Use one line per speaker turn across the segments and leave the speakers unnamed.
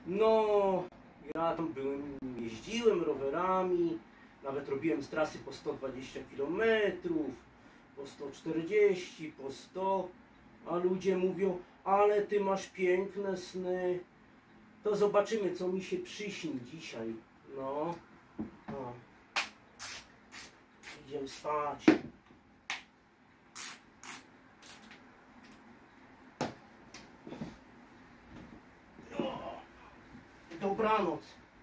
No, ja tam byłem, jeździłem rowerami, nawet robiłem z trasy po 120 km, po 140, po 100, a ludzie mówią, ale ty masz piękne sny. To zobaczymy, co mi się przyśni dzisiaj. No, no. Idziemy spać. Dobranoc.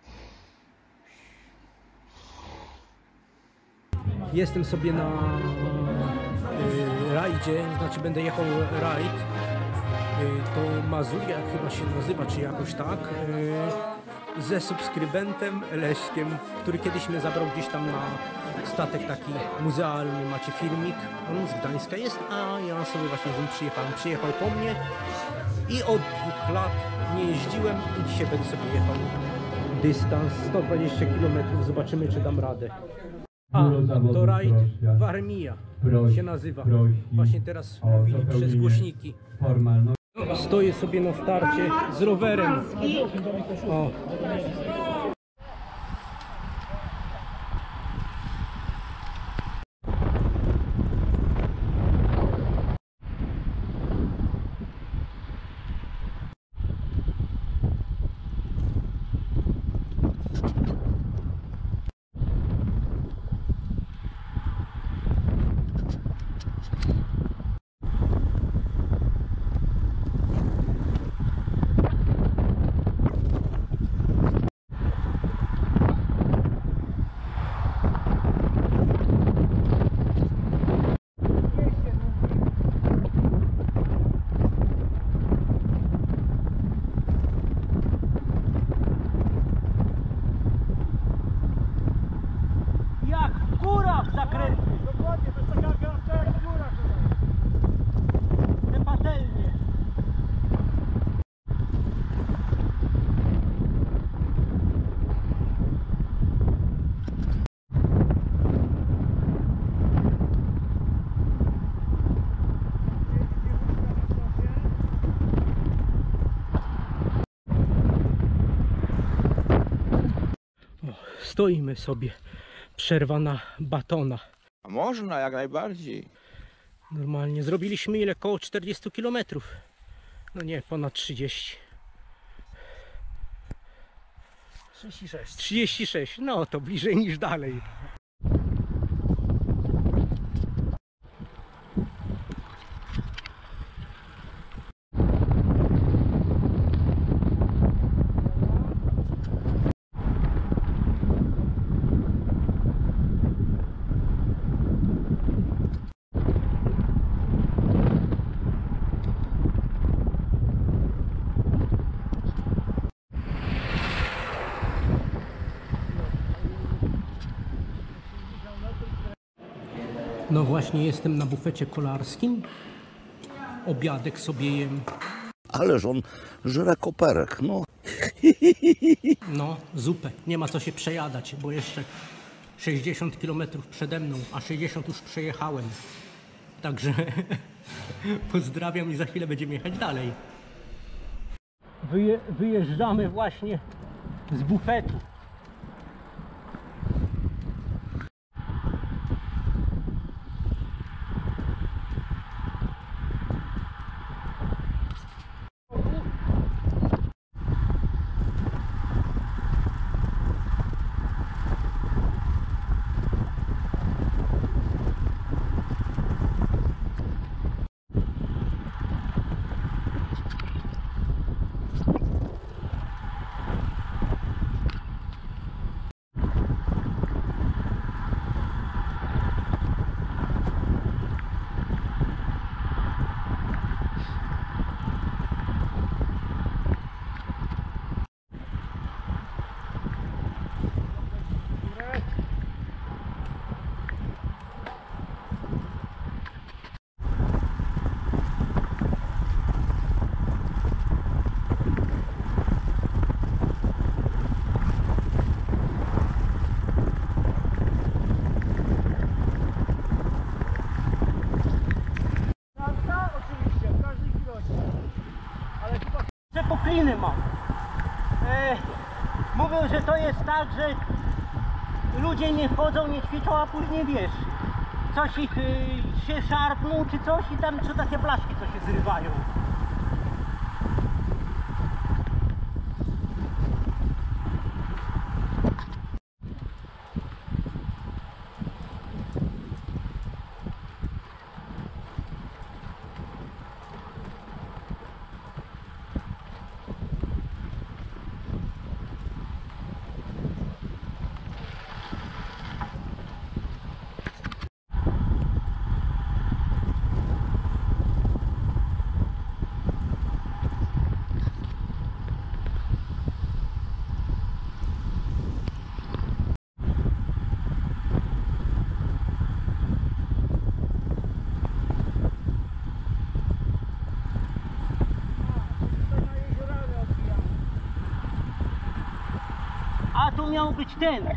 Jestem sobie na rajdzie, znaczy będę jechał rajd. To Mazuria chyba się nazywa, czy jakoś tak. Ze subskrybentem Leszkiem, który kiedyś mnie zabrał gdzieś tam na statek taki muzealny. Macie filmik, on z Gdańska jest, a ja sobie właśnie z nim przyjechałem. Przyjechał po mnie i od 2 lat nie jeździłem i dzisiaj będę sobie jechał dystans 120 km. Zobaczymy, czy dam radę. A, to rajd Warmia się nazywa. Właśnie teraz mówili przez głośniki. Stoję sobie na starcie z rowerem. O. Stoimy sobie, przerwa na batona.
A można, jak najbardziej.
Normalnie zrobiliśmy ile? Koło 40 km. No nie, ponad 30. 36. 36, no to bliżej niż dalej. No właśnie jestem na bufecie kolarskim. Obiadek sobie jem.
Ależ on żre koperek, no.
No, zupę. Nie ma co się przejadać, bo jeszcze 60 km przede mną, a 60 już przejechałem. Także pozdrawiam i za chwilę będziemy jechać dalej. Wyjeżdżamy właśnie z bufetu.
Mówią, że to jest tak, że ludzie nie chodzą, nie ćwiczą, a później wiesz, coś ich się szarpną czy coś i tam są takie blaszki, co się zrywają. A tu miał być ten.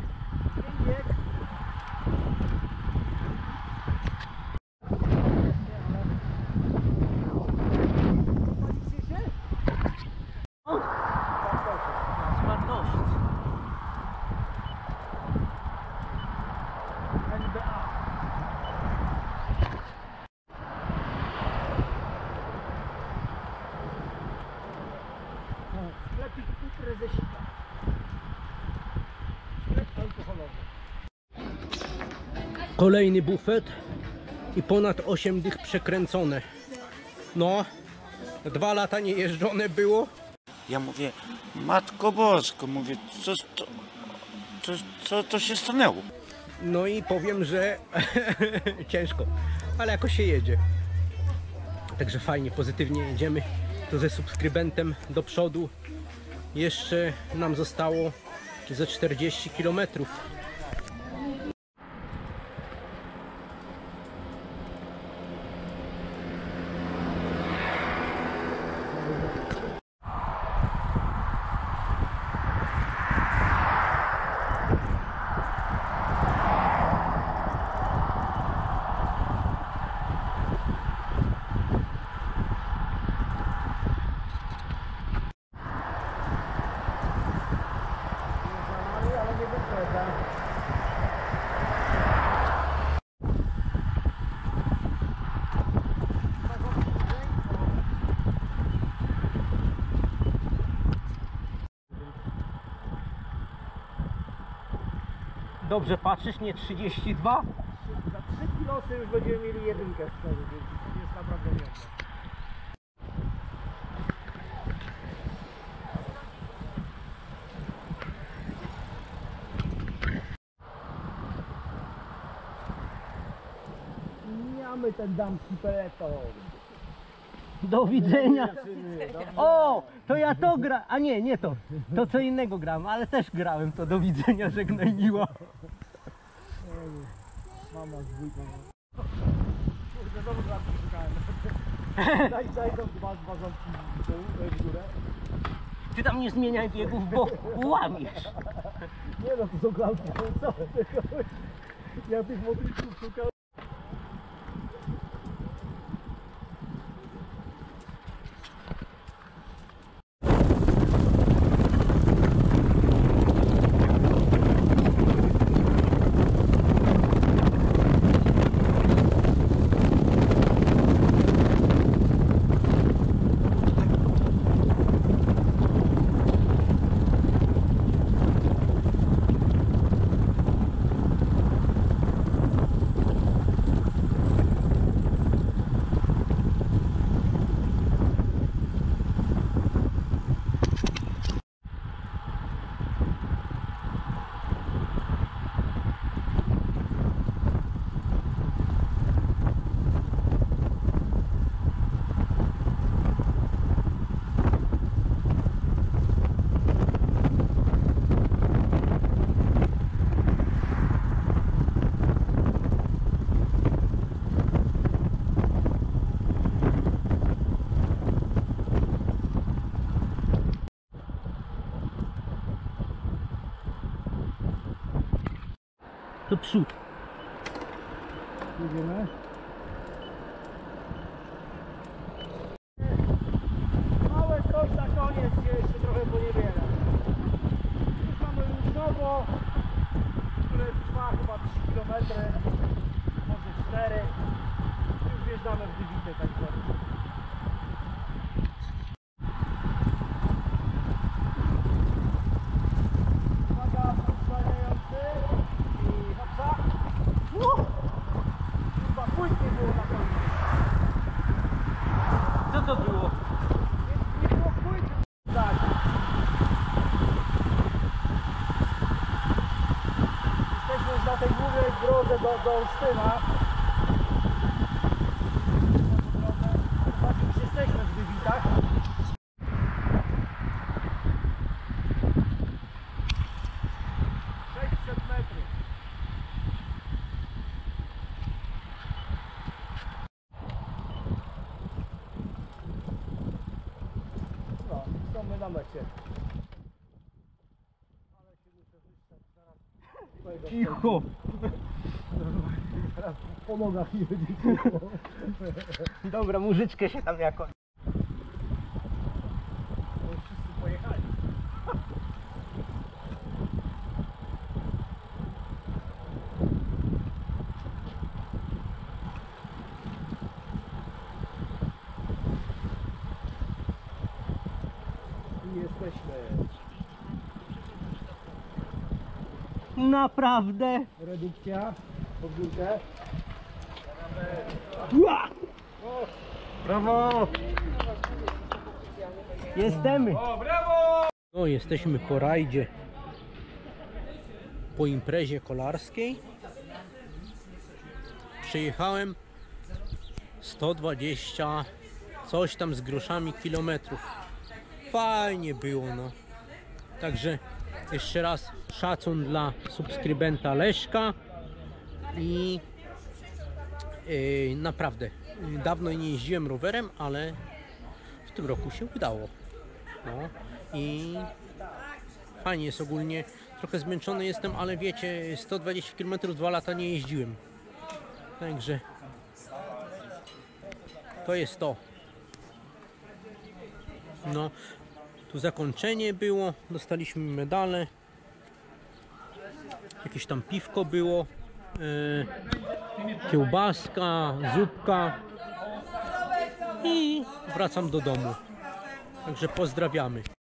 Sklepik u prezesika. Sklep alkoholowy.
Kolejny bufet i ponad 8 dych przekręcone. No, 2 lata nie jeżdżone było.
Ja mówię, Matko Bosko, mówię, co to się stanęło?
No i powiem, że ciężko, ale jakoś się jedzie. Także fajnie, pozytywnie jedziemy. To ze subskrybentem do przodu. Jeszcze nam zostało ze 40 km. Dobrze patrzysz, nie 32?
Za 3 kilosy już będziemy mieli jedynkę w przodu, więc jest naprawdę miło. Mijamy ten damski peleton. Do widzenia. O, to ja to gra, a nie to. To co innego gram, ale też grałem to. Do widzenia, żegnaj miła. Mama z dwójką. Kurde, znowu klatki szukałem. Daj tą dwa ząbki w górę. Ty tam nie zmieniaj biegów, bo łamiesz. Nie no, to są klatki końcowe. Ja tych motyków szukałem. To przód. Jedziemy. Małe coś na koniec, jeszcze trochę poniewiera. może 4. Już wjeżdżamy w dywitę tak zwaną. Uwaga, pozwalający i hopsa. Chyba płytnie było na końcu.
Co to było?
Nie było płytnie. Tak. Jesteśmy już na tej głównej drodze do Olsztyna. Już jesteśmy w Dywitach. Metrów. No, są my na mecie.
Cicho!
Teraz po nogach nie będzie cicho.
Dobra, muzyczkę się tam jakoś.
Bo już wszyscy pojechali. I jesteśmy.
Naprawdę?
Redukcja pod górkę.
Brawo! Jestem! No, jesteśmy po rajdzie. Po imprezie kolarskiej. Przejechałem 120 coś tam z groszami kilometrów. Fajnie było, no. Także jeszcze raz szacun dla subskrybenta Leszka i naprawdę dawno nie jeździłem rowerem, ale w tym roku się udało. No i fajnie jest ogólnie. Trochę zmęczony jestem, ale wiecie, 120 km 2 lata nie jeździłem. Także to jest to. No, tu zakończenie było, dostaliśmy medale. Jakieś tam piwko było, kiełbaska, zupka i wracam do domu. Także pozdrawiamy.